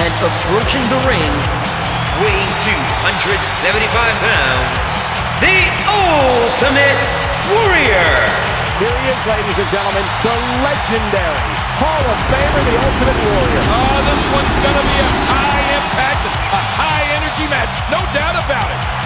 And approaching the ring, weighing 275 pounds, the Ultimate Warrior. Here he is, ladies and gentlemen, the legendary Hall of Famer, the Ultimate Warrior. Oh, this one's going to be a high-impact, a high-energy match, no doubt about it.